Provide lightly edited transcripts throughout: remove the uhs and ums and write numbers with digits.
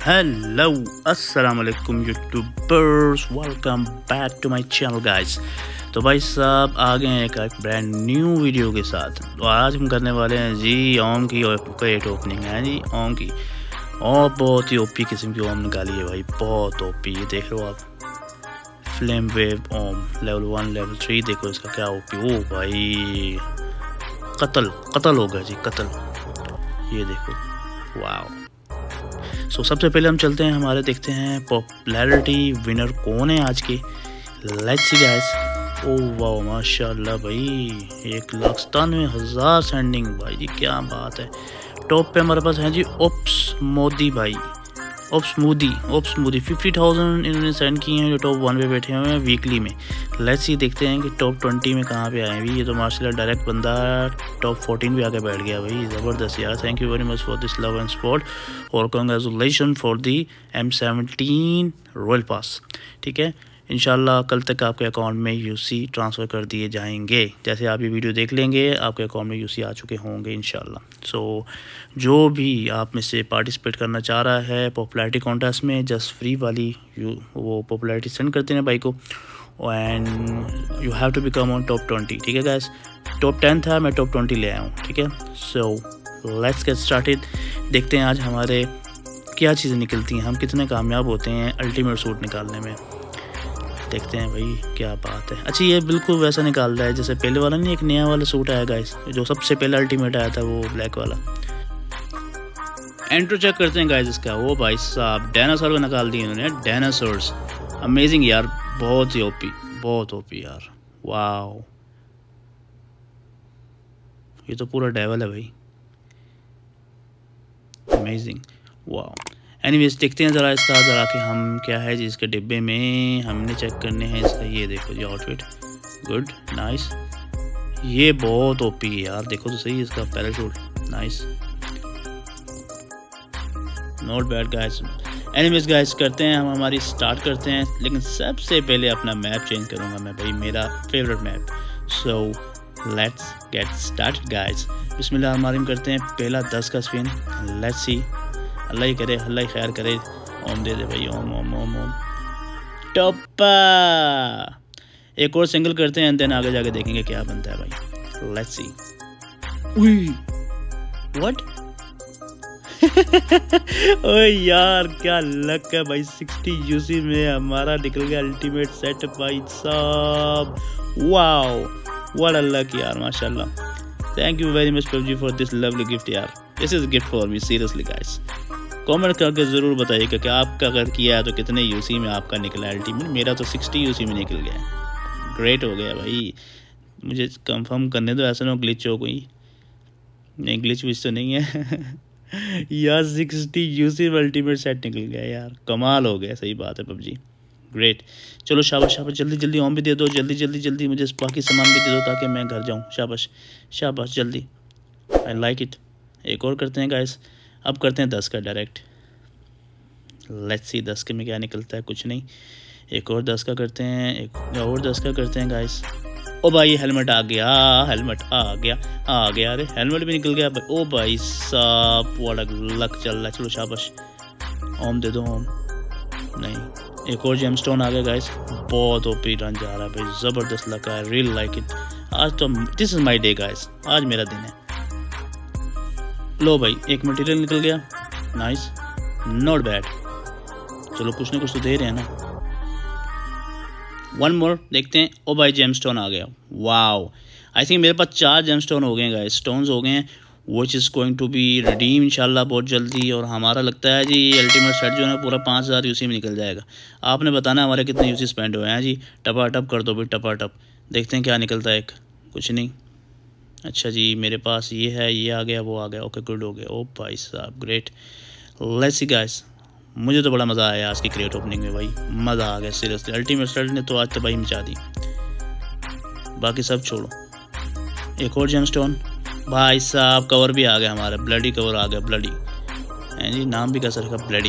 Hello अस्सलाम वालेकुम YouTubers, welcome back to my channel guys. तो भाई साहब आ गए हैं एक ब्रांड न्यू वीडियो के साथ। तो आज हम करने वाले हैं जी ओम की क्रेट ओपनिंग है जी ओम की। और बहुत ही ओपी किस्म की ओम निकाली है भाई, बहुत ओपी। ये देख लो आप, फ्लेम वेव ओम लेवल 1 लेवल 3। देखो इसका क्या ओपी। ओ भाई कत्ल हो गया जी, कत्ल। ये देखो वाह। सो सबसे पहले हम चलते हैं हमारे, देखते हैं पॉपुलैरिटी विनर कौन है आज के। Let's see guys. ओ वाह माशाल्लाह भाई, 1,97,000 सेंडिंग भाई जी, क्या बात है। टॉप पे हमारे पास है जी ओप्स मोदी भाई, ओप्स मोदी 50,000 इन्होंने सेंड किए हैं, जो टॉप 1 पे बैठे हुए हैं वीकली में। लेट्स सी देखते हैं कि टॉप 20 में कहाँ पे आए भाई। ये तो माशाल्लाह डायरेक्ट बंदा टॉप 14 पे आके बैठ गया भाई, ज़बरदस्त यार। Thank you very much for this love and support और congratulations for the M17 royal pass. ठीक है, इंशाल्लाह कल तक आपके अकाउंट में यूसी ट्रांसफ़र कर दिए जाएंगे। जैसे आप ये वीडियो देख लेंगे आपके अकाउंट में यूसी आ चुके होंगे इंशाल्लाह। सो जो भी आप में से पार्टिसिपेट करना चाह रहा है पॉपुलैरिटी कॉन्टेस्ट में, जस्ट फ्री वाली वो पॉपुलैरिटी सेंड करते हैं भाई को, and you have to become on top 20। ठीक है गाइस, टॉप 10 था, मैं टॉप 20 ले आया हूँ। ठीक है, सो लेट्स गेट स्टार्टेड। देखते हैं आज हमारे क्या चीज़ें निकलती हैं, हम कितने कामयाब होते हैं अल्टीमेट सूट निकालने में। देखते हैं भाई क्या बात है। अच्छा, ये बिल्कुल वैसा निकाल रहा है जैसे पहले वाला नहीं, एक नया वाला सूट आया गाइस, जो सबसे पहले अल्टीमेट आया था वो ब्लैक वाला। एंट्रो चेक करते हैं गाइस इसका। वो भाई साहब डायनासोर को निकाल दिए इन्होंने, डायनासोर्स। अमेजिंग यार, बहुत ही ओपी, बहुत ओपी यार, वाओ। ये तो पूरा डेवल है भाई, अमेजिंग, वाओ। एनीवेज देखते हैं ज़रा इसका, ज़रा कि हम क्या है जी इसके डिब्बे में हमने चेक करने हैं इसका। ये देखो जी आउटफिट, गुड नाइस। ये बहुत ओपी है यार, देखो तो सही इसका parachute, nice, not bad guys. Anyways guys करते हैं हम, हमारी स्टार्ट करते हैं। लेकिन सबसे पहले अपना मैप चेंज करूँगा मैं भाई, मेरा favourite map. So let's get start guys. बिस्मिल्लाहिर्रहमानिर्रहीम करते हैं पहला 10 का स्पिन। लेट्स सी, अल्लाह ही करे, अल्लाह ही खैर करे। ओम दे दे भाई, ओम ओम ओम ओम। टॉपा एक और सिंगल करते हैं, देन आगे जाके देखेंगे क्या बनता है भाई। Let's see. उई व्हाट ओए यार क्या लक है भाई, 60 यूसी में हमारा निकल गया अल्टीमेट सेट भाई साहब। वाओ व्हाट अ लक यार, माशाल्लाह। Thank you very much PUBG for this lovely gift यार, this is gift for me seriously guys. Comment करके ज़रूर बताइएगा कि आपका अगर किया है तो कितने यूसी में आपका निकला अल्टीमेट। मेरा तो 60 यूसी में निकल गया, ग्रेट हो गया भाई। मुझे कंफर्म करने दो, ऐसा ना ग्लिच हो कोई। नहीं ग्लिच विच तो नहीं है यार, 60 यूसी में अल्टीमेट सेट निकल गया यार, कमाल हो गया। सही बात है PUBG, ग्रेट। चलो शाबाश शाबाश, जल्दी जल्दी ओम भी दे दो, जल्दी जल्दी जल्दी मुझे बाकी सामान भी दे दो ताकि मैं घर जाऊँ। शाबाश शाबाश जल्दी, आई लाइक इट। एक और करते हैं गाइस, अब करते हैं 10 का डायरेक्ट। लेट्स सी 10 के में क्या निकलता है, कुछ नहीं। एक और 10 का करते हैं, एक और 10 का करते हैं गाइस। ओ भाई हेलमेट आ गया, हेलमेट आ गया, अरे हेलमेट भी निकल गया भाई। ओ भाई साहब व्हाट अ लक चल रहा है। चलो शाबाश, ओम दे दो, ओम नहीं। एक और जेमस्टोन आ गया गाइस, बहुत ओपी रन जा रहा है भाई, ज़बरदस्त लक है, रियल लाइक इट। आज तो this is my day guys, आज मेरा दिन है। लो भाई एक मटेरियल निकल गया, नाइस, नॉट बैड। चलो कुछ ना कुछ तो दे रहे हैं ना। वन मोर देखते हैं। ओ भाई जेमस्टोन आ गया, वाओ। आई थिंक मेरे पास 4 जेमस्टोन हो गए गाइस, स्टोन्स हो गए हैं, which is going to be redeem इंशाल्लाह बहुत जल्दी। और हमारा लगता है जी अल्टीमेट सेट जो है पूरा 5000 यूसी में निकल जाएगा। आपने बताना हमारे कितने यूसी स्पेंड हुए हैं जी। टपाटप कर दो भाई, टपाटप। देखते हैं क्या निकलता है। एक कुछ नहीं। अच्छा जी मेरे पास ये है, ये आ गया, वो आ गया, ओके गुड हो गया। ओ भाई साहब ग्रेट। लेट्स सी गाइस, मुझे तो बड़ा मज़ा आया आज की क्रेट ओपनिंग में भाई, मज़ा आ गया सीरियसली। अल्टीमेट सेट ने तो आज तबाही मचा दी, बाकी सब छोड़ो। एक और जेमस्टोन भाई साहब, कवर भी आ गया हमारा, ब्लडी कवर आ गया, ब्लडी है जी, नाम भी कैसा रखा, ब्लडी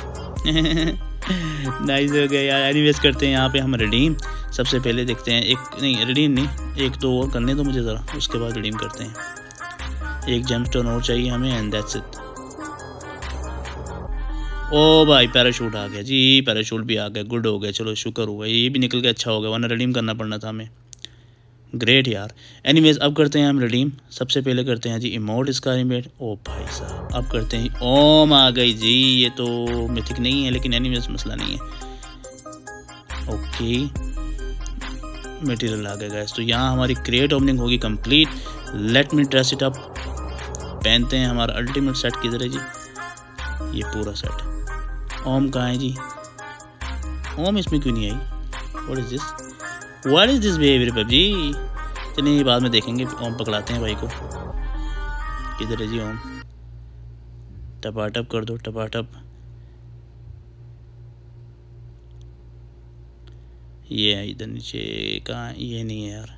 नाइस हो गया यार। एनीवेज करते हैं यहाँ पे हम रिडीम। सबसे पहले देखते हैं, एक नहीं रिडीम नहीं, एक दो और करने दो मुझे ज़रा, उसके बाद रिडीम करते हैं। एक जेमस्टोन और चाहिए हमें, एंड दैट्स इट। ओ भाई पैराशूट आ गया जी, पैराशूट भी आ गया, गुड हो गया, चलो शुक्र हुआ, ये भी निकल के अच्छा हो गया, वरना रिडीम करना पड़ना था हमें। ग्रेट यार। एनीवेज अब करते हैं हम रिडीम। सबसे पहले करते हैं जी इमोट इसका इमेट। ओ भाई साहब अब करते हैं ओम आ गई जी, ये तो मिथिक नहीं है लेकिन एनीवेज मसला नहीं है। ओके मटेरियल आ गया गाइस, तो यहाँ हमारी क्रिएट ओपनिंग होगी complete. Let me dress it up. पहनते हैं हमारा अल्टीमेट सेट, किधर है जी ये पूरा सेट। ओम कहाँ है जी, ओम इसमें क्यों नहीं आई? What is this, what is this behaviour PUBG? चलिए बाद में देखेंगे, ओम पकड़ाते हैं भाई को। किधर है जी ओम? टपाटप कर दो टपाटप। ये है इधर नीचे, कहाँ? ये नहीं है यार,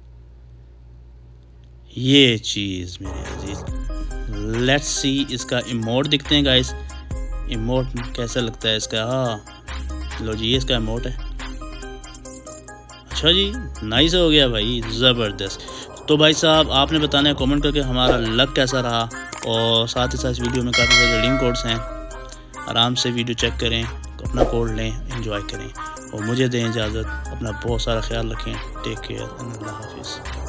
ये चीज़ मेरे अजीज। लेट्स सी इसका इमोट दिखते हैं गाइस, इमोट कैसा लगता है इसका। हाँ लो जी ये इसका इमोट है। अच्छा जी नाइस हो गया भाई, ज़बरदस्त। तो भाई साहब आपने बताना है कमेंट करके हमारा लक कैसा रहा, और साथ ही साथ इस वीडियो में काफ़ी सारे रिडीम कोड्स हैं। आराम से वीडियो चेक करें, अपना कोड लें, एंजॉय करें, और मुझे दें इजाज़त। अपना बहुत सारा ख्याल रखें। टेक केयर, अल्लाह हाफिज़।